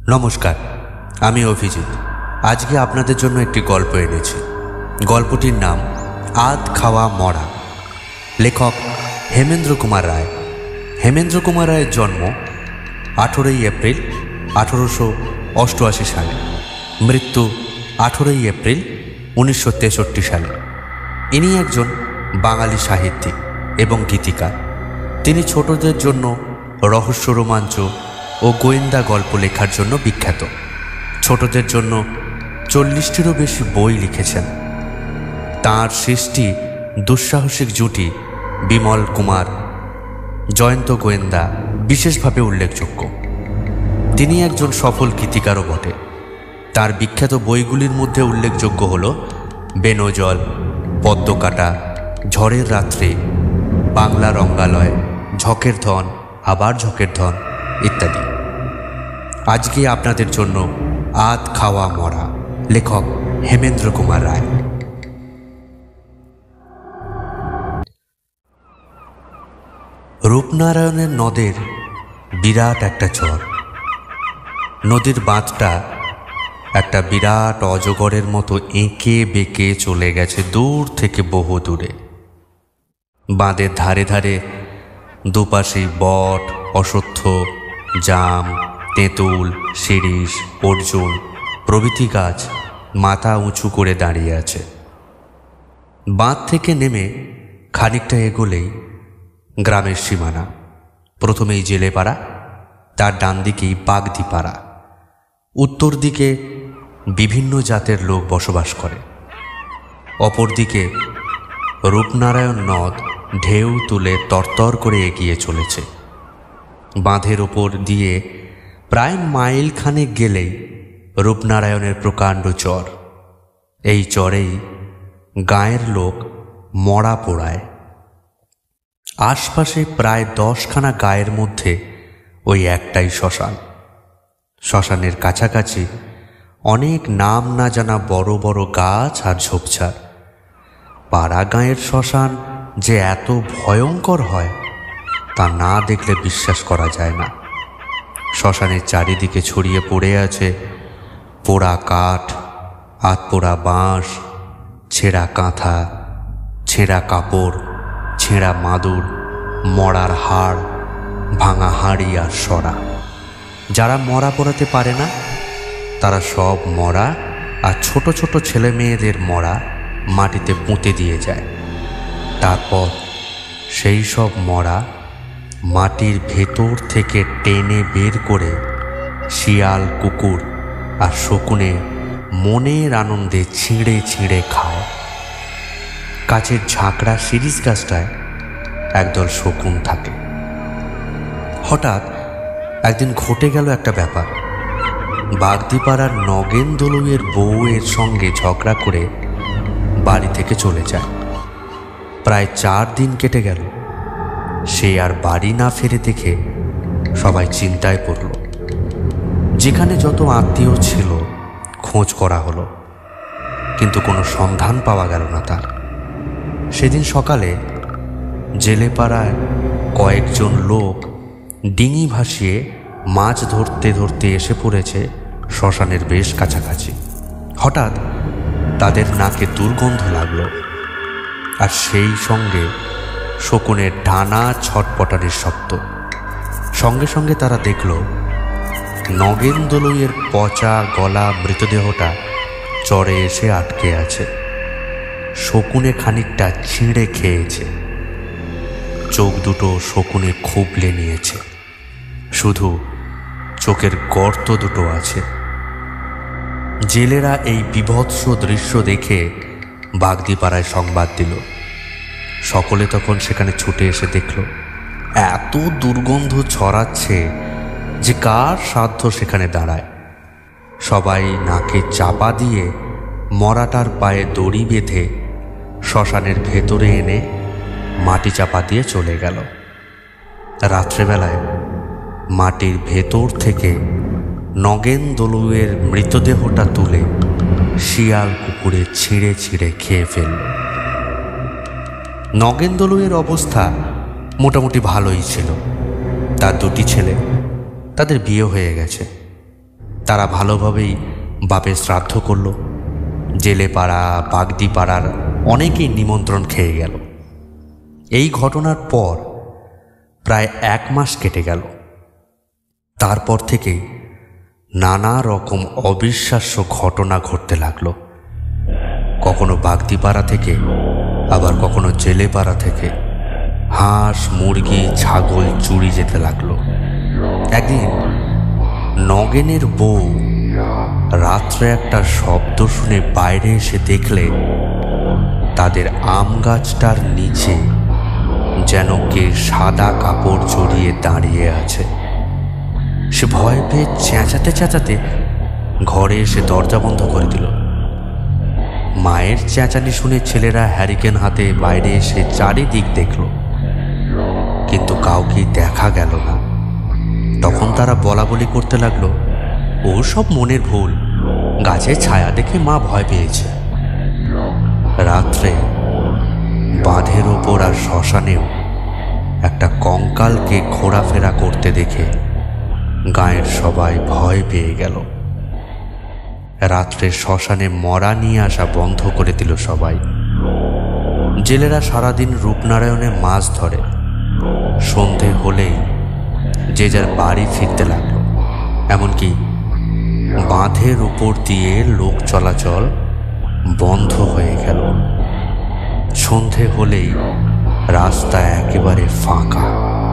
নমস্কার, আমি অভিজিৎ। আজকে আপনাদের জন্য একটি গল্প এনেছি। গল্পটির নাম আধ খাওয়া মরা। লেখক হেমেন্দ্র কুমার রায়। হেমেন্দ্র কুমার রায়ের জন্ম 18 এপ্রিল 1888 সালে, মৃত্যু 18 এপ্রিল 1963 সালে। ইনি একজন বাঙালি সাহিত্যিক এবং গীতিকার। তিনি ছোটদের জন্য রহস্য, রোমাঞ্চ ও গোয়েন্দা গল্প লেখার জন্য বিখ্যাত। ছোটদের জন্য 40টিরও বেশি বই লিখেছেন। তাঁর সৃষ্টি দুঃসাহসিক জুটি বিমল কুমার, জয়ন্ত গোয়েন্দা বিশেষভাবে উল্লেখযোগ্য। তিনি একজন সফল গীতিকারও বটে। তার বিখ্যাত বইগুলির মধ্যে উল্লেখযোগ্য হল বেনজল, পদ্মকাটা, ঝড়ের রাত্রে, বাংলা রঙ্গালয়, ঝকের ধন, আবার ঝকের ধন ইত্যাদি। আজকে আপনাদের জন্য আধ খাওয়া মরা, লেখক হেমেন্দ্র কুমার রায়। রূপনারায়ণের নদের বিরাট একটা চর। নদীর বাঁধটা একটা বিরাট অজগরের মতো এঁকে বেঁকে চলে গেছে দূর থেকে বহু দূরে। বাঁধের ধারে ধারে দুপাশে বট, অশ্বত্থ, জাম, তেঁতুল, শিরীষ, অর্জুন প্রভৃতি গাছ মাথা উঁচু করে দাঁড়িয়ে আছে। বাঁধ থেকে নেমে খানিকটা এগোলেই গ্রামের সীমানা। প্রথমেই জেলেপাড়া, তার ডান দিকেই বাগদিপাড়া। উত্তর দিকে বিভিন্ন জাতের লোক বসবাস করে। অপরদিকে রূপনারায়ণ নদ ঢেউ তুলে তরতর করে এগিয়ে চলেছে। বাঁধের ওপর দিয়ে প্রায় মাইল খানেক গেলেই রূপনারায়ণের প্রকাণ্ড চর। এই চরেই গাঁয়ের লোক মরা পোড়ায়। আশপাশে প্রায় 10খানা গাঁয়ের মধ্যে ওই একটাই শ্মশান। শ্মশানের কাছাকাছি অনেক নাম না জানা বড় বড় গাছ আর ঝোপঝাড়। পাড়া গাঁয়ের শ্মশান যে এত ভয়ঙ্কর হয় তা না দেখলে বিশ্বাস করা যায় না। শ্মশানের চারিদিকে ছড়িয়ে পড়ে আছে পোড়া কাঠ, আধপোড়া বাঁশ, ছেঁড়া কাঁথা, ছেঁড়া কাপড়, ছেঁড়া মাদুর, মরার হাড়, ভাঙা হাঁড়ি আর সরা। যারা মরা পোড়াতে পারে না তারা সব মরা আর ছোট ছোট ছেলে মেয়েদের মরা মাটিতে পুঁতে দিয়ে যায়। তারপর সেই সব মরা মাটির ভেতর থেকে টেনে বের করে শিয়াল, কুকুর আর শকুনে মনের আনন্দে ছিঁড়ে ছিঁড়ে খায়। কাছের ঝাঁকড়া শিরীষ গাছটায় একদল শকুন থাকে। হঠাৎ একদিন ঘটে গেল একটা ব্যাপার। বাগদিপাড়ার নগেন দলুইয়ের বউয়ের সঙ্গে ঝগড়া করে বাড়ি থেকে চলে যায়। প্রায় 4 দিন কেটে গেল। সে আর বাড়ি না ফেরে দেখে সবাই চিন্তায় পড়ল। যেখানে যত আত্মীয় ছিল খোঁজ করা হলো, কিন্তু কোনো সন্ধান পাওয়া গেল না তার। সেদিন সকালে জেলেপাড়ায় কয়েকজন লোক ডিঙি ভাসিয়ে মাছ ধরতে ধরতে এসে পড়েছে শ্মশানের বেশ কাছাকাছি। হঠাৎ তাদের নাকে দুর্গন্ধ লাগলো, আর সেই সঙ্গে শকুনের ডানা ছটপটানির শব্দ। সঙ্গে সঙ্গে তারা দেখল নগেন দলুইয়ের পচা গলা মৃতদেহটা চরে এসে আটকে আছে। শকুনে খানিকটা ছিঁড়ে খেয়েছে। চোখ দুটো শকুনে খুবলে নিয়েছে, শুধু চোখের গর্ত দুটো আছে। জেলেরা এই বীভৎস দৃশ্য দেখে বাগদিপাড়ায় সংবাদ দিল। সকলে তখন সেখানে ছুটে এসে দেখল এত দুর্গন্ধ ছড়াচ্ছে যে কার সাধ্য সেখানে দাঁড়ায়। সবাই নাকে চাপা দিয়ে মরাটার পায়ে দড়ি বেঁধে শ্মশানের ভেতরে এনে মাটি চাপা দিয়ে চলে গেল। রাত্রেবেলায় মাটির ভেতর থেকে নগেন দলুইয়ের মৃতদেহটা তুলে শিয়াল, কুকুরে ছিঁড়ে ছিঁড়ে খেয়ে ফেলল। নগেন দলুইয়ের অবস্থা মোটামুটি ভালোই ছিল। তার 2টি ছেলে, তাদের বিয়ে হয়ে গেছে। তারা ভালোভাবেই বাপের শ্রাদ্ধ করল। জেলে পাড়া, বাগদি পাড়ার অনেকেই নিমন্ত্রণ খেয়ে গেল। এই ঘটনার পর প্রায় 1 মাস কেটে গেল। তারপর থেকেই নানা রকম অবিশ্বাস্য ঘটনা ঘটতে লাগলো। কখনো বাগদিপাড়া থেকে, আবার কখনো জেলেপাড়া থেকে হাঁস, মুরগি, ছাগল চুরি যেতে লাগলো। একদিন নগেনের বউ রাত্রে একটা শব্দ শুনে বাইরে এসে দেখলে তাদের আম গাছটার নিচে যেন কে সাদা কাপড় জড়িয়ে দাঁড়িয়ে আছে। সে ভয় পেয়ে চেঁচাতে চেঁচাতে ঘরে এসে দরজা বন্ধ করে দিল। মায়ের চেঁচানি শুনে ছেলেরা হ্যারিকেন হাতে বাইরে এসে চারিদিক দেখল, কিন্তু কাউকে দেখা গেল না। তখন তারা বলা বলি করতে লাগলো, ও সব মনের ভুল, গাছের ছায়া দেখে মা ভয় পেয়েছে। রাত্রে বাঁধের ওপর আর শ্মশানেও একটা কঙ্কালকে ঘোরাফেরা করতে দেখে গাঁয়ের সবাই ভয় পেয়ে গেল। রাত্রে শ্মশানে মরা নিয়ে আসা বন্ধ করে দিল সবাই। জেলেরা সারাদিন রূপনারায়ণে মাছ ধরে। সন্ধে হলেই যে যার বাড়ি ফিরতে লাগলো। এমনকি বাঁধের উপর দিয়ে লোক চলাচল বন্ধ হয়ে গেল। সন্ধে হলেই রাস্তা একেবারে ফাঁকা।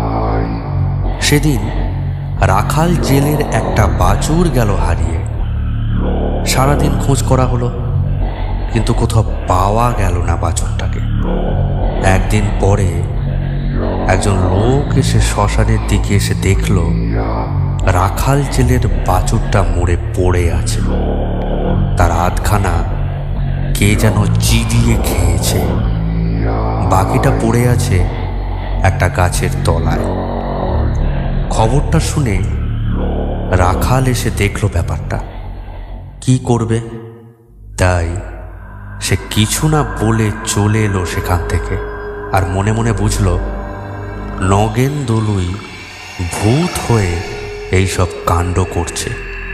সেদিন রাখাল জেলের একটা বাছুর গেল হারিয়ে। সারাদিন খোঁজ করা হলো, কিন্তু কোথাও পাওয়া গেল না বাছুরটাকে। একদিন পরে একজন লোক এসে শ্মশানের দিকে এসে দেখল রাখাল জেলের বাছুরটা মরে পড়ে আছে। তার আধখানা কে যেন চিবিয়ে খেয়েছে, বাকিটা পড়ে আছে একটা গাছের তলায়। খবরটা শুনে রাখাল এসে দেখল ব্যাপারটা। কি করবে, তাই সে কিছু না বলে চলে এলো সেখান থেকে। আর মনে মনে বুঝল নগেন দলুই ভূত হয়ে এইসব কাণ্ড করছে।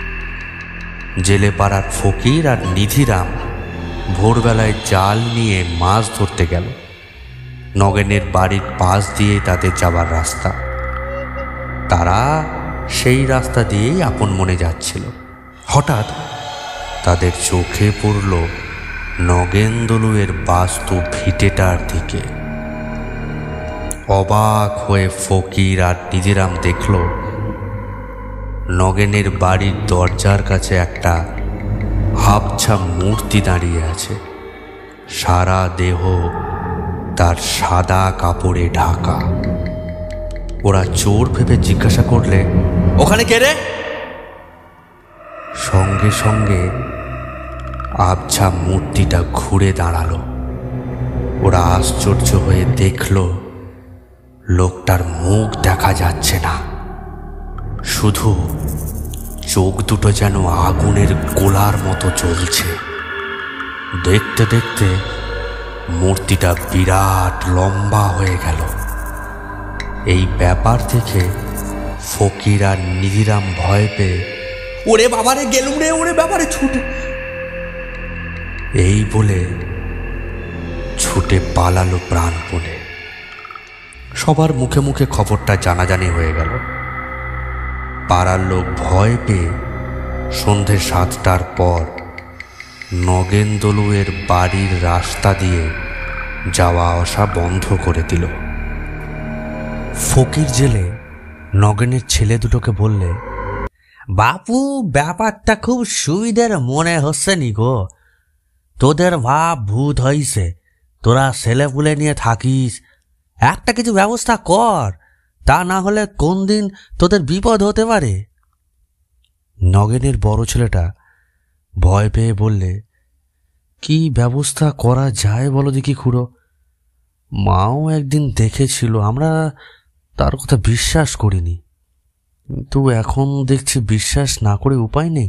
জেলে পাড়ার ফকির আর নিধিরাম ভোরবেলায় জাল নিয়ে মাছ ধরতে গেল। নগেনের বাড়ির পাশ দিয়ে তাদের যাবার রাস্তা। তারা সেই রাস্তা দিয়েই আপন মনে যাচ্ছিল। হঠাৎ তাদের চোখে পড়ল নগেন দলুয়ের বাস্তু ভিটেটার দিকে। অবাক হয়ে ফকির আর নিধিরাম দেখল নগেনের বাড়ির দরজার কাছে একটা হাবছা মূর্তি দাঁড়িয়ে আছে। সারা দেহ তার সাদা কাপড়ে ঢাকা। ওরা চোর ভেবে জিজ্ঞাসা করলে, ওখানে কে রে? সঙ্গে সঙ্গে আবছা মূর্তিটা ঘুরে দাঁড়ালো। ওরা আশ্চর্য হয়ে দেখল লোকটার মুখ দেখা যাচ্ছে না, শুধু চোখ দুটো যেন আগুনের গোলার মতো জ্বলছে। দেখতে দেখতে মূর্তিটা বিরাট লম্বা হয়ে গেল। এই ব্যাপার থেকে ফকির আর নিধিরাম ভয় পেয়ে, ওরে বাবারে গেলুম রে, ওরে বাবারে ছুটে, এই বলে ছুটে পালালো প্রাণপণে। সবার মুখে মুখে খবরটা জানাজানি হয়ে গেল। পাড়ার লোক ভয় পেয়ে সন্ধে 7টার পর নগেন দলুয়ের বাড়ির রাস্তা দিয়ে যাওয়া আসা বন্ধ করে দিল। ফকির জেলে নগেনের ছেলে দুটোকে বললে, বাপু ব্যাপারটা খুব সুবিধের মনে হচ্ছে নি গো। তোদের ভাব ভূত হইছে, তোরা ছেলেপুলে নিয়ে থাকিস, একটা কিছু ব্যবস্থা কর, তা না হলে কোন দিন তোদের বিপদ হতে পারে। নগেনের বড় ছেলেটা ভয় পেয়ে বললে, কি ব্যবস্থা করা যায় বলো দেখি খুড়ো। মাও একদিন দেখেছিল, আমরা তার কথা বিশ্বাস করিনি, কিন্তু এখন দেখছি বিশ্বাস না করে উপায় নেই।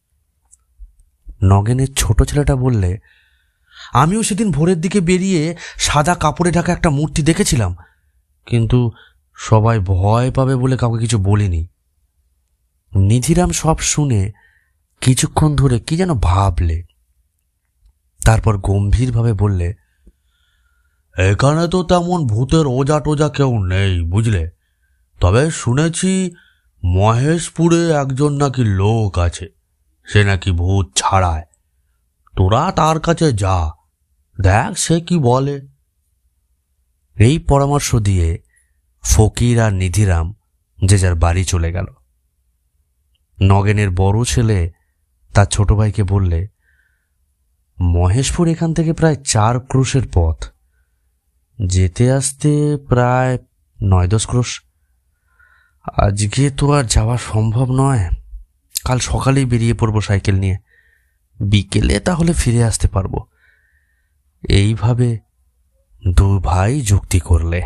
নগেনের ছোট ছেলেটা বললে, আমিও সেদিন ভোরের দিকে বেরিয়ে সাদা কাপড়ে ঢাকা একটা মূর্তি দেখেছিলাম, কিন্তু সবাই ভয় পাবে বলে কাউকে কিছু বলিনি। নিধিরাম সব শুনে কিছুক্ষণ ধরে কি যেন ভাবলে, তারপর গম্ভীরভাবে বললে, এখানে তো তেমন ভূতের ওজা টোজা কেউ নেই বুঝলে, তবে শুনেছি মহেশপুরে একজন নাকি লোক আছে, সে নাকি ভূত ছাড়ায়। তোরা তার কাছে যা, দেখ সে কি বলে। এই পরামর্শ দিয়ে ফকির আর নিধিরাম যে যার বাড়ি চলে গেল। নগেনের বড় ছেলে তার ছোট ভাইকে বললে, মহেশপুর এখান থেকে প্রায় 4 ক্রোশের পথ, যেতে আসতে প্রায় 9-10 ক্রোশ। আজকে তো আর যাওয়া সম্ভব নয়, কাল সকালেই বেরিয়ে পড়বো সাইকেল নিয়ে, বিকেলে তাহলে ফিরে আসতে পারবো। এইভাবে 2 ভাই যুক্তি করলে।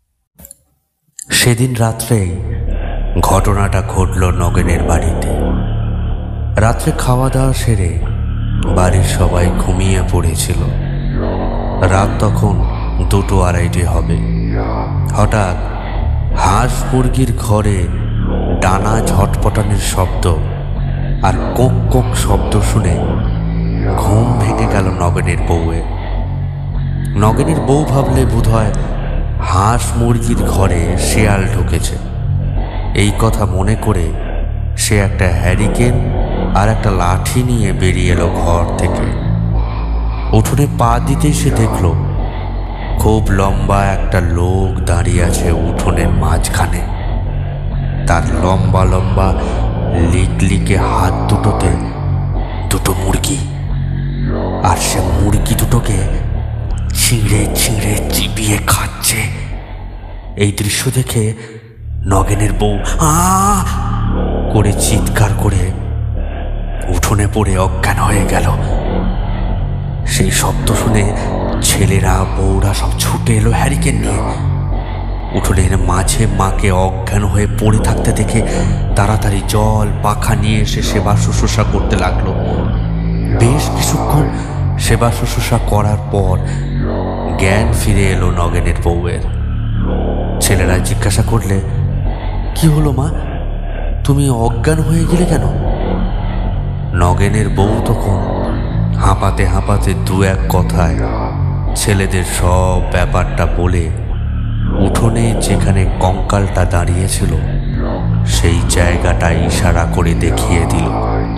সেদিন রাত্রেই ঘটনাটা ঘটল নগেনের বাড়িতে। রাত্রে খাওয়া দাওয়া সেরে বাড়ির সবাই ঘুমিয়ে পড়েছিল। রাত তখন 2-2:30 হবে। হঠাৎ হাঁস মুরগির ঘরে ডানা ঝটপটানোর শব্দ আর কোঁক কোঁক শব্দ শুনে ঘুম ভেঙে গেল নগেনের বউয়ের। নগেনের বউ ভাবলে বোধহয় হাঁস মুরগির ঘরে শেয়াল ঢুকেছে। এই কথা মনে করে সে একটা হ্যারিকেন আর একটা লাঠি নিয়ে বেরিয়ে এলো ঘর থেকে। উঠোনে পা দিতেই সে দেখল খুব লম্বা একটা লোক দাঁড়িয়ে আছে উঠোনের মাঝখানে। তার লম্বা লম্বা লিকলিকে হাত দুটোতে 2টো মুরগি, আর সে মুরগি দুটোকে ছিঁড়ে ছিঁড়ে চিবিয়ে খাচ্ছে। এই দৃশ্য দেখে নগেনের বউ আ করে চিৎকার করে উঠোনে পড়ে অজ্ঞান হয়ে গেল। সেই শব্দ শুনে ছেলেরা বউরা সব ছুটে এলো হ্যারিকেন নিয়ে। উঠোনের মাঝে মাকে অজ্ঞান হয়ে পড়ে থাকতে দেখে তাড়াতাড়ি জল পাখা নিয়ে এসে সেবা শুশ্রূষা করতে লাগলো। বেশ কিছুক্ষণ সেবা শুশ্রূষা করার পর জ্ঞান ফিরে এলো নগেনের বউয়ের। ছেলেরা জিজ্ঞাসা করলে, কি হলো মা, তুমি অজ্ঞান হয়ে গেলে কেন? নগেনের বউ তখন হাঁপাতে হাঁপাতে 2-1 কথায় ছেলেদের সব ব্যাপারটা বলে উঠোনে যেখানে কঙ্কালটা দাঁড়িয়েছিল সেই জায়গাটা ইশারা করে দেখিয়ে দিল।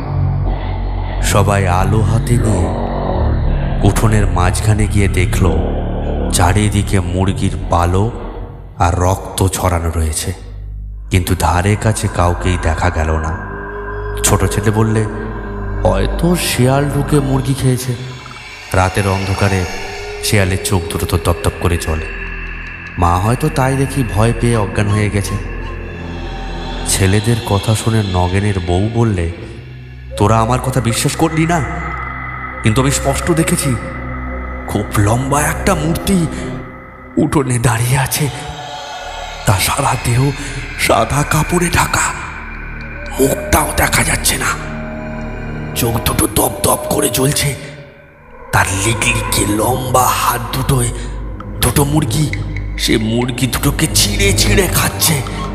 সবাই আলো হাতে নিয়ে উঠোনের মাঝখানে গিয়ে দেখল চারিদিকে মুরগির পালক আর রক্ত ছড়ানো রয়েছে, কিন্তু ধারে কাছে কাউকেই দেখা গেল না। ছোট ছেলে বললে, হয়তো শিয়াল ঢুকে মুরগি খেয়েছে। রাতের অন্ধকারে শিয়ালের চোখ দুটো তো দপদপ করে চলে, মা হয়তো তাই দেখি ভয় পেয়ে অজ্ঞান হয়ে গেছে। ছেলেদের কথা শুনে নগেনের বউ বললে, তোরা আমার কথা বিশ্বাস করলি না, কিন্তু আমি স্পষ্ট দেখেছি খুব লম্বা একটা মূর্তি উঠোনে দাঁড়িয়ে আছে। তা সারা দেহ সাদা কাপড়ে ঢাকা, মুখটাও দেখা যাচ্ছে না, চোখ দুটো দপ দপ করে জ্বলছে। তার লিকলিকে লম্বা হাত দুটোয় 2টো মুরগি, সে মুরগি দুটোকে ছিঁড়ে ছিঁড়ে খাচ্ছে।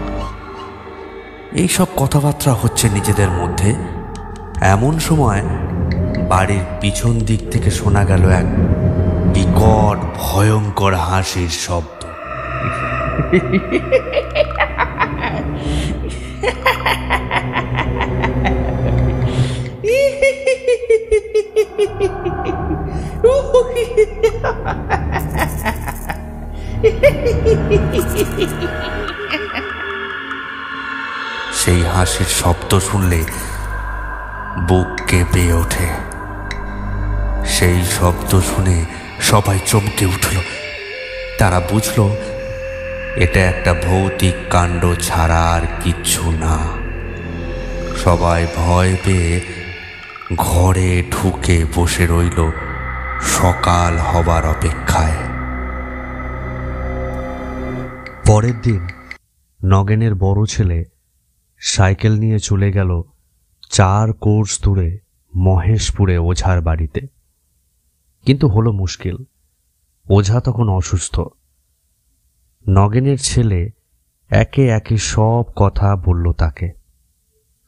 এইসব কথাবার্তা হচ্ছে নিজেদের মধ্যে। এমন সময় বাড়ির পিছন দিক থেকে শোনা গেল এক বিকট ভয়ঙ্কর হাসির শব্দ। সেই হাসির শব্দ শুনলে বুক কেঁপে ওঠে। সেই শব্দ শুনে সবাই চমকে উঠল। তারা বুঝল এটা একটা ভৌতিক কাণ্ড ছাড়া আর কিচ্ছু না। সবাই ভয় পেয়ে ঘরে ঢুকে বসে রইল সকাল হবার অপেক্ষায়। পরের দিন নগেনের বড় ছেলে সাইকেল নিয়ে চলে গেল 4 কোর্স দূরে মহেশপুরে ওঝার বাড়িতে। কিন্তু হলো মুশকিল, ওঝা তখন অসুস্থ। নগেনের ছেলে একে একে সব কথা বলল তাকে।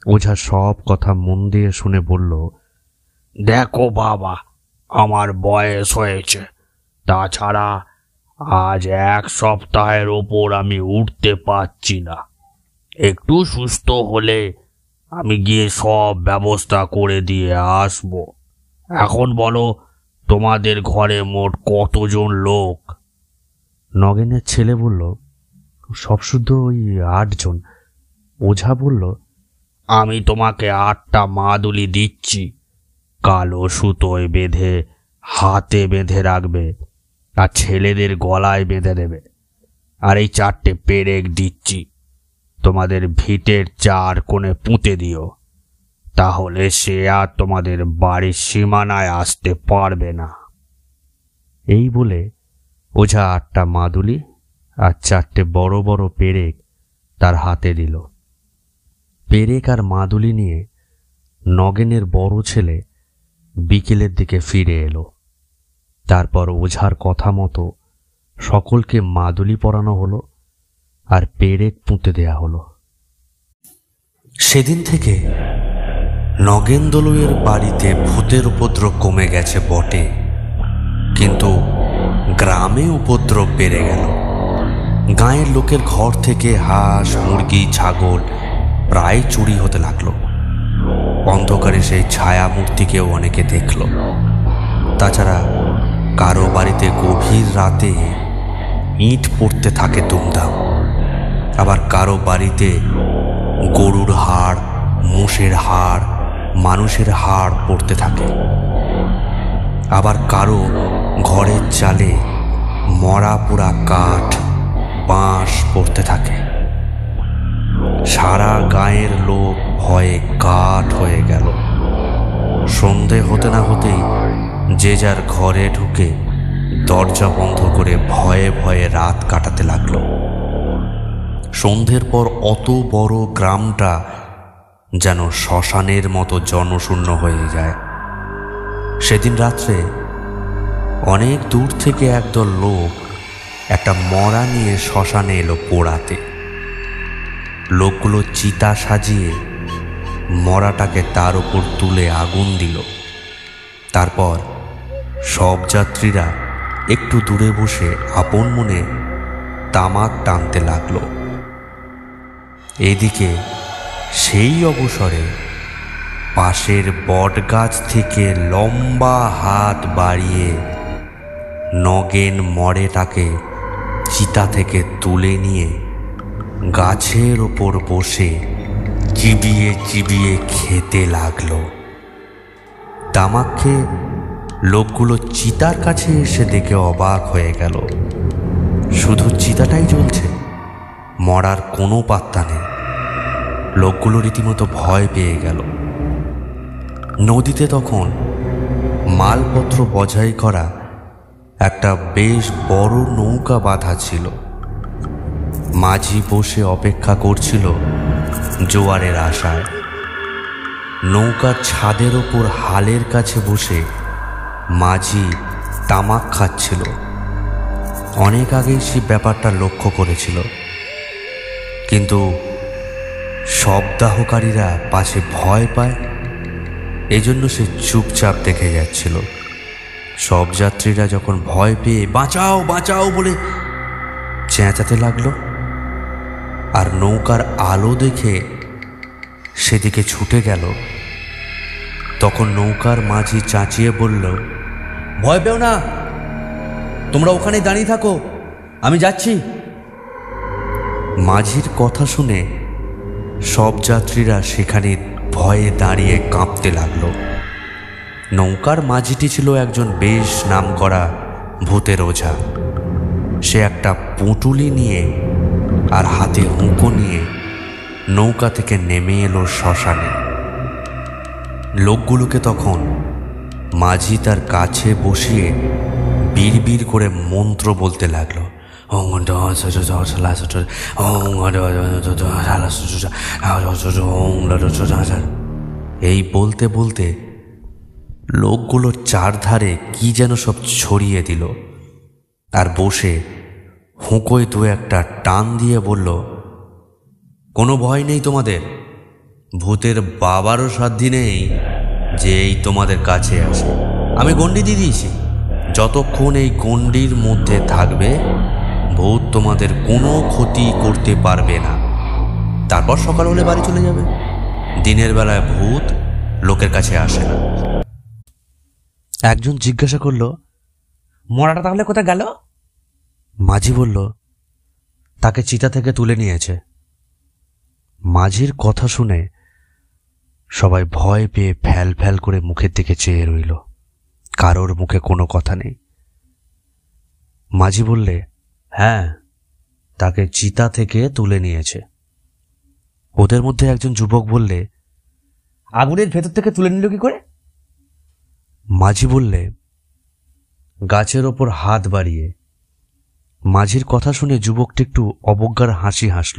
ওঝা সব কথা মন দিয়ে শুনে বলল, দেখো বাবা, আমার বয়স হয়েছে, তাছাড়া আজ 1 সপ্তাহের ওপর আমি উঠতে পারছি না। একটু সুস্থ হলে আমি গিয়ে সব ব্যবস্থা করে দিয়ে আসবো। এখন বলো, তোমাদের ঘরে মোট কতজন লোক? নগেনের ছেলে বলল, সব শুদ্ধ ওই 8 জন। ওঝা বলল, আমি তোমাকে 8টা মাদুলি দিচ্ছি, কালো সুতোয় বেঁধে হাতে বেঁধে রাখবে আর ছেলেদের গলায় বেঁধে দেবে। আর এই 4টে পেরেক দিচ্ছি, তোমাদের ভিটের 4 কোণে পুঁতে দিও, তাহলে সে আর তোমাদের বাড়ির সীমানায় আসতে পারবে না। এই বলে ওঝা 8টা মাদুলি আর 4টে বড় বড় পেরেক তার হাতে দিল। পেরেক আর মাদুলি নিয়ে নগেনের বড় ছেলে বিকেলের দিকে ফিরে এলো। তারপর ওঝার কথা মতো সকলকে মাদুলি পরানো হলো আর পেরেক পুঁতে দেয়া হলো। সেদিন থেকে নগেন দলুইয়ের বাড়িতে ভূতের উপদ্রব কমে গেছে বটে, কিন্তু গ্রামে উপদ্রব বেড়ে গেল। গাঁয়ের লোকের ঘর থেকে হাঁস, মুরগি, ছাগল প্রায় চুরি হতে লাগলো। অন্ধকারে সেই ছায়া মূর্তিকেও অনেকে দেখল। তাছাড়া কারো বাড়িতে গভীর রাতে ইট পড়তে থাকে দুমদাম, আবার কারো বাড়িতে গরুর হাড়, মোষের হাড়, মানুষের হাড় পড়তে থাকে। আবার কারো ঘরের চালে মরা পোড়া কাঠ, বাঁশ পড়তে থাকে। সারা গাঁয়ের লোক ভয়ে কাঠ হয়ে গেল। সন্ধে হতে না হতেই যে যার ঘরে ঢুকে দরজা বন্ধ করে ভয়ে ভয়ে রাত কাটাতে লাগলো। সন্ধ্যের পর অত বড় গ্রামটা যেন শ্মশানের মতো জনশূন্য হয়ে যায়। সেদিন রাত্রে অনেক দূর থেকে একদল লোক একটা মরা নিয়ে শ্মশানে এলো পোড়াতে। লোকগুলো চিতা সাজিয়ে মরাটাকে তার উপর তুলে আগুন দিল। তারপর সব যাত্রীরা একটু দূরে বসে আপন মনে তামাক টানতে লাগলো। এদিকে সেই অবসরে পাশের বটগাছ থেকে লম্বা হাত বাড়িয়ে নগেন মরেটাকে চিতা থেকে তুলে নিয়ে গাছের ওপর বসে চিবিয়ে চিবিয়ে খেতে লাগলো। তামাক খেয়ে লোকগুলো চিতার কাছে এসে দেখে অবাক হয়ে গেল। শুধু চিতাটাই জ্বলছে, মরার কোনো পাত্তা নেই। লোকগুলো রীতিমতো ভয় পেয়ে গেল। নদীতে তখন মালপত্র বোঝাই করা একটা বেশ বড় নৌকা বাঁধা ছিল। মাঝি বসে অপেক্ষা করছিল জোয়ারের আশায়। নৌকার ছাদের ওপর হালের কাছে বসে মাঝি তামাক খাচ্ছিল। অনেক আগেই সে ব্যাপারটা লক্ষ্য করেছিল, কিন্তু শবদাহকারীরা পাশে ভয় পায়, এজন্য সে চুপচাপ দেখে যাচ্ছিল। সব যাত্রীরা যখন ভয় পেয়ে বাঁচাও বাঁচাও বলে চেঁচাতে লাগলো, আর নৌকার আলো দেখে সেদিকে ছুটে গেল, তখন নৌকার মাঝি চাঁচিয়ে বলল, ভয় পেও না, তোমরা ওখানে দাঁড়িয়ে থাকো, আমি যাচ্ছি। মাঝির কথা শুনে সব যাত্রীরা সেখানে ভয়ে দাঁড়িয়ে কাঁপতে লাগলো। নৌকার মাঝিটি ছিল একজন বেশ নামকরা ভূতের ওঝা। সে একটা পুঁটুলি নিয়ে আর হাতে হুঁকো নিয়ে নৌকা থেকে নেমে এলো শ্মশানে। লোকগুলোকে তখন মাঝি তার কাছে বসিয়ে বিড়বিড় করে মন্ত্র বলতে লাগলো। এই বলতে বলতে লোকগুলো চারধারে কি যেন সব ছড়িয়ে দিল, আর বসে হুঁকোয় দু একটা টান দিয়ে বলল, কোনো ভয় নেই তোমাদের, ভূতের বাবারও সাধ্যি নেই যে এই তোমাদের কাছে আসে। আমি গণ্ডি দিয়ে দিয়েছি, যতক্ষণ এই গণ্ডির মধ্যে থাকবে ভূত তোমাদের কোনো ক্ষতি করতে পারবে না। তারপর সকাল হলে বাড়ি চলে যাবে। দিনের বেলায় ভূত লোকের কাছে আসে না। একজন জিজ্ঞাসা করল, মরাটা তাহলে কোথায় গেল? মাঝি বলল, তাকে চিতা থেকে তুলে নিয়েছে। মাঝির কথা শুনে সবাই ভয় পেয়ে ফ্যাল ফ্যাল করে মুখের দিকে চেয়ে রইল। কারোর মুখে কোনো কথা নেই। মাঝি বললে, হ্যাঁ, তাকে চিতা থেকে তুলে নিয়েছে। ওদের মধ্যে একজন যুবক বললে, আগুনের ভেতর থেকে তুলে নিল কি করে? মাঝি বললে, গাছের ওপর হাত বাড়িয়ে। মাঝির কথা শুনে যুবকটি একটু অবজ্ঞার হাসি হাসল।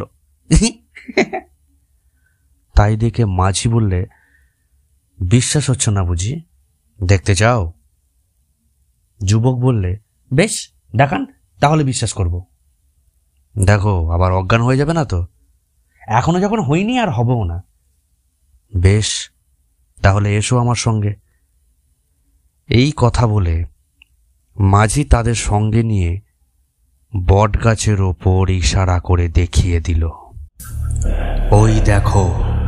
তাই দেখে মাঝি বললে, বিশ্বাস হচ্ছে না বুঝি, দেখতে চাও? যুবক বললে, বেশ, দেখান, তাহলে বিশ্বাস করব। দেখো, আবার অজ্ঞান হয়ে যাবে না তো? এখনো যখন হইনি আর হবও না। বেশ, তাহলে এসো আমার সঙ্গে। এই কথা বলে মাঝি তাদের সঙ্গে নিয়ে বট গাছের ওপর ইশারা করে দেখিয়ে দিল। ওই দেখো।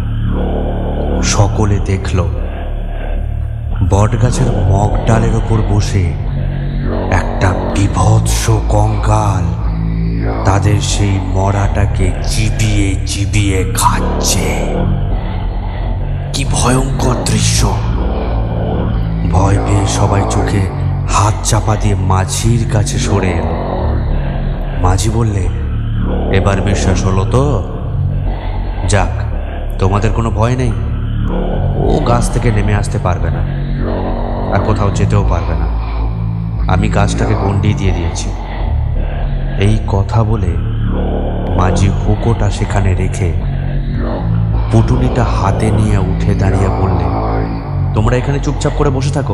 সকলে দেখল বট গাছের মগ ডালের ওপর বসে একটা বিভৎস কঙ্কাল তাদের সেই মরাটাকে চিবিয়ে চিবিয়ে খাচ্ছে। কি ভয়ঙ্কর দৃশ্য! ভয় পেয়ে সবাই চোখে হাত চাপা দিয়ে মাঝির কাছে সরে এলো। মাঝি বললে, এবার বিশ্বাস হলো তো? যাক, তোমাদের কোনো ভয় নেই। ও গাছ থেকে নেমে আসতে পারবে না, আর কোথাও যেতেও পারবে না। আমি গাছটাকে গণ্ডি দিয়ে দিয়েছি। এই কথা বলে মাঝি হুকোটা সেখানে রেখে পুটুনিটা হাতে নিয়ে উঠে দাঁড়িয়ে বললে, তোমরা এখানে চুপচাপ করে বসে থাকো।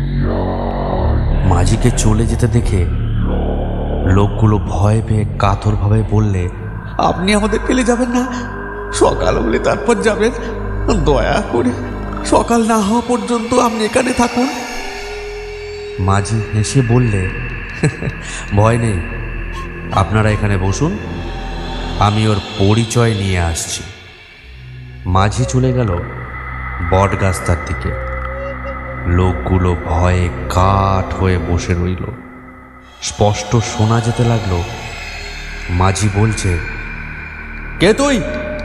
মাঝিকে চলে যেতে দেখে লোকগুলো ভয় পেয়ে কাতরভাবে বললে, আপনি আমাদের ফেলে যাবেন না, সকাল হলে তারপর যাবেন। দয়া করে সকাল না হওয়া পর্যন্ত আপনি এখানে থাকুন। মাঝি হেসে বললে, ভয় নেই, আপনারা এখানে বসুন, আমি ওর পরিচয় নিয়ে আসছি। মাঝি চলে গেল বট গাছটার দিকে। লোকগুলো ভয়ে কাঠ হয়ে বসে রইল। স্পষ্ট শোনা যেতে লাগলো মাঝি বলছে, কে তুই?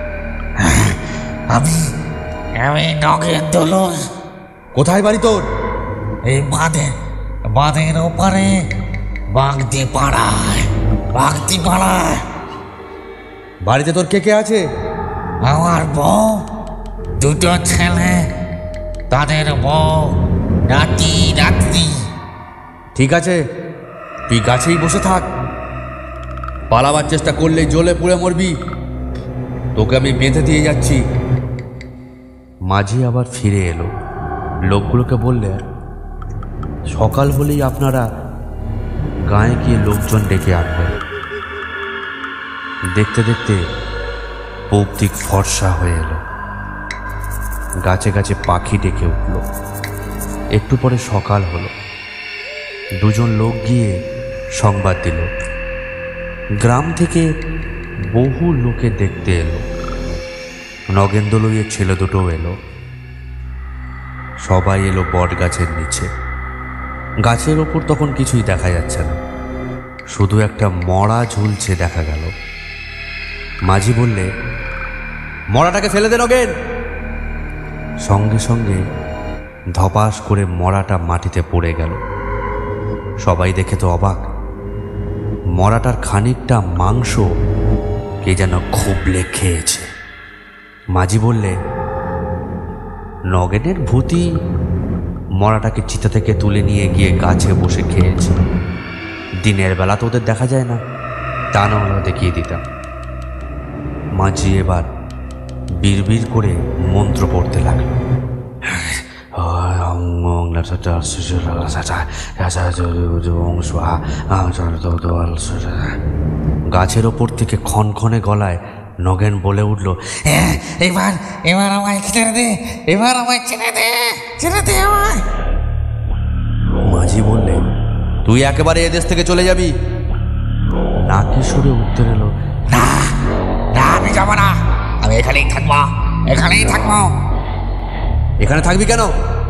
আমি নগেন দোলস। কোথায় বাড়ি তোর? এই বাঁধের ওপারে বাগদি পাড়ায়। বাড়িতে তোর কে কে আছে? আমার বউ, দুটো ছেলে, তাদের বউ, নাতি নাতনি। ঠিক আছে, তুই গাছেই বসে থাক। পালাবার চেষ্টা করলে জ্বলে পুড়ে মরবি। তোকে আমি বেঁধে দিয়ে যাচ্ছি। মাঝি আবার ফিরে এলো। লোকগুলোকে বললে, সকাল হলেই আপনারা গায়ে গিয়ে লোকজন ডেকে আনবেন। দেখতে দেখতে পূব দিক ফর্সা হয়ে এলো। গাছে গাছে পাখি ডেকে উঠল। একটু পরে সকাল হলো। দুজন লোক গিয়ে সংবাদ দিল। গ্রাম থেকে বহু লোকে দেখতে এলো। নগেন্দ্রলইয়ের ছেলে দুটো এলো। সবাই এলো বট গাছের নিচে। গাছের ওপর তখন কিছুই দেখা যাচ্ছে না, শুধু একটা মড়া ঝুলছে দেখা গেল। মাঝি বললে, মড়াটাকে ফেলে দে নগেন। সঙ্গে সঙ্গে ধপাস করে মড়াটা মাটিতে পড়ে গেল। সবাই দেখে তো অবাক। মড়াটার খানিকটা মাংস কে যেন খুবলে খেয়েছে। মাঝি বললে, নগেনের ভূতি মড়াটাকে চিতা থেকে তুলে নিয়ে গিয়ে গাছে বসে খেয়েছে। দিনের বেলা তো ওদের দেখা যায় না, তা না হলে দেখিয়ে দিতাম। মাঝি এবার বিড়বিড় করে মন্ত্র পড়তে লাগলো। গাছের ওপর থেকে ক্ষণক্ষণে গলায় নগেন বলে উঠল, এবার এবার আমায় ছেড়ে দে, এবার আমায় ছেড়ে দে, ছেড়ে দে আমায়। মাঝি বললে, তুই একেবারে এদেশ থেকে চলে যাবি। নাকি সুরে উত্তর এলো, না না, আমি যাবো না, আমি এখানেই থাকবো, এখানেই থাকবো। এখানে থাকবি কেন?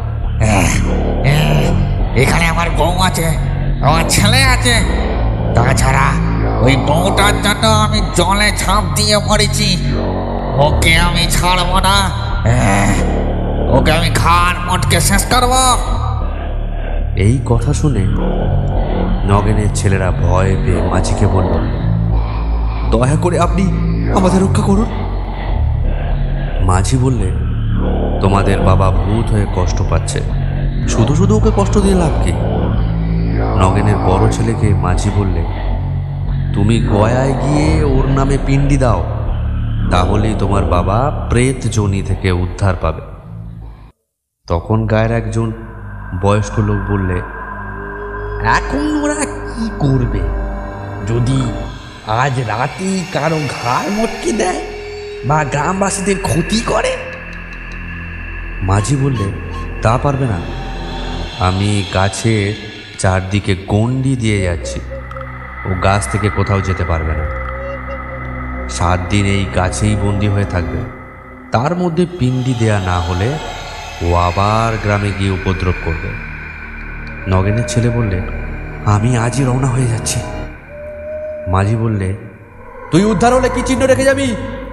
এখানে আমার বউ আছে, আমার ছেলে আছে, তাছাড়া ওই বউটার জন্য আমি জলে ঝাঁপ দিয়ে মরেছি। ওকে আমি ছাড়বো না, ওকে আমি ঘাড় মটকে শেষ করবো। এই কথা শুনে নগেনের ছেলেরা ভয় পেয়ে মাঝিকে বলল, দয়া করে আপনি আমাদের রক্ষা করুন। মাঝি বললে, তোমাদের বাবা ভূত হয়ে কষ্ট পাচ্ছে, শুধু শুধু ওকে কষ্ট দিয়ে লাভ কি? নগেনের বড় ছেলেকে মাঝি বললে, তুমি গয়ায় গিয়ে ওর নামে পিণ্ডি দাও, তাহলেই তোমার বাবা প্রেত যোনি থেকে উদ্ধার পাবে। তখন গায়ের একজন বয়স্ক লোক বললে, এখন ওরা কি করবে? যদি আজ রাতেই কারো ঘাড় মটকে দেয় বা গ্রামবাসীদের ক্ষতি করে? মাঝি বললে, তা পারবে না, আমি গাছের চারদিকে গণ্ডি দিয়ে যাচ্ছি, ও গাছ থেকে কোথাও যেতে পারবে না। 7 দিন এই গাছেই বন্দি হয়ে থাকবে, তার মধ্যে পিণ্ডি দেয়া না হলে ও আবার গ্রামে গিয়ে উপদ্রব করবে। নগেনের ছেলে বললে, আমি আজই রওনা হয়ে যাচ্ছি। মাঝি বললে, তুই উদ্ধার হলে কি চিহ্ন রেখে যাবি?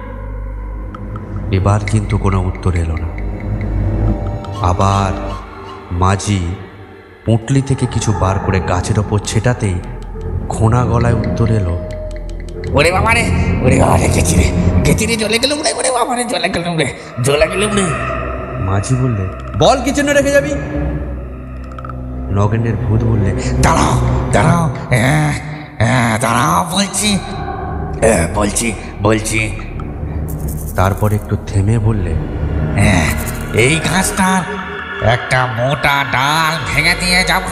এবার কিন্তু কোনো উত্তর এলো না। আবার মাঝি পুঁটলি থেকে কিছু বার করে গাছের ওপর ছেটাতেই খোনা গলায় উত্তর এলো, ওরে বাবা রে, গেছি রে, চলে গেলুম রে, ওরে বাবা রে, চলে গেলুম রে, চলে গেলুম রে। মাঝি বললে, বল কি চিহ্ন রেখে যাবি? নগেনের ভূত বললে, দাঁড়াও দাঁড়াও, দাঁড়াও বলছি, বলছি বলছি। তারপর একটু থেমে বললে, এই গাছটার একটা মোটা ডাল ভেঙে দিয়ে যাব।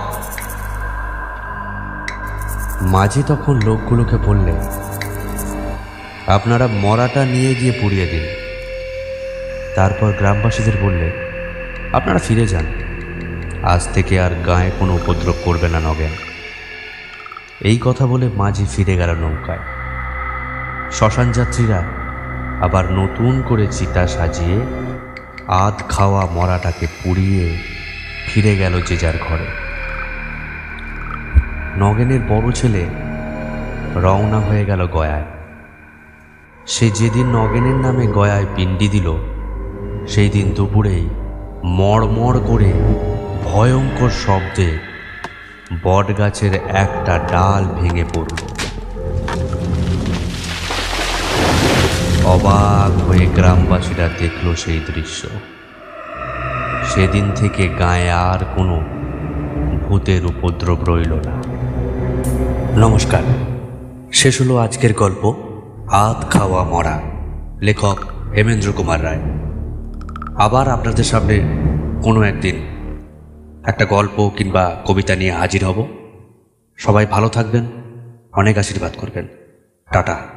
মাঝি তখন লোকগুলোকে বললে, আপনারা মরাটা নিয়ে গিয়ে পুড়িয়ে দিন। তারপর গ্রামবাসীদের বললে, আপনারা ফিরে যান, আজ থেকে আর গায়ে কোনো উপদ্রব করবে না নগেন। এই কথা বলে মাঝি ফিরে গেল নৌকায়। শ্মশান যাত্রীরা আবার নতুন করে চিতা সাজিয়ে আধ খাওয়া মরাটাকে পুড়িয়ে ফিরে গেল যে যার ঘরে। নগেনের বড় ছেলে রওনা হয়ে গেল গয়ায়। সে যেদিন নগেনের নামে গয়ায় পিণ্ডি দিল, সেই দিন দুপুরেই মড়মড় করে ভয়ঙ্কর শব্দে বট গাছের একটা ডাল ভেঙে পড়ল। অবাক হয়ে গ্রামবাসীরা দেখল সেই দৃশ্য। সেদিন থেকে গায়ে আর কোনো ভূতের উপদ্রব রইল না। নমস্কার, শেষ হলো আজকের গল্প আধ খাওয়া মরা, লেখক হেমেন্দ্র কুমার রায়। আবার আপনাদের সামনে কোনো একদিন একটা গল্প কিংবা কবিতা নিয়ে হাজির হব। সবাই ভালো থাকবেন, অনেক আশীর্বাদ করবেন। টাটা।